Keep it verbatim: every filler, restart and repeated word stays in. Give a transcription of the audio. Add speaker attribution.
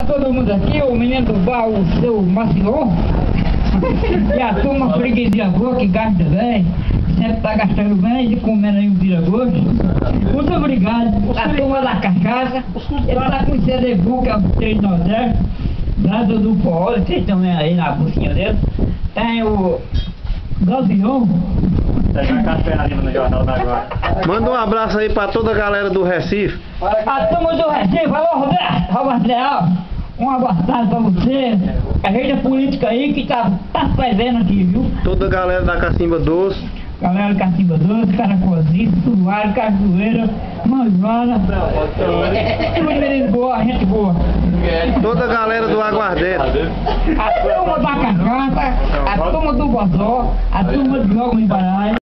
Speaker 1: Todo mundo aqui, o menino do bar, o seu Macion, e a turma freguesia boa que gasta bem, sempre tá gastando bem e comendo aí um vira-gosto. Muito obrigado. A turma da cachaça, ele tá com o C D B U, que é o três Nordeste, lá do do Forró, vocês estão vendo aí na bolsinha dele. Tem o Gavião.
Speaker 2: Manda um abraço aí pra toda a galera do Recife.
Speaker 1: A turma do Recife, alô Roberto, Roberto Leal, um abraço pra você, a gente é política aí que tá, tá fazendo aqui, viu?
Speaker 2: Toda a galera da Cacimba Doce.
Speaker 1: Galera Cacimba Doce, Caracolzinho, Suário, Cajueira, Manjona, tudo menino boa, gente boa.
Speaker 2: Toda a galera do Aguardente.
Speaker 1: A turma da Cachaça, a turma do Bozó, a turma de Jogos em Baralho.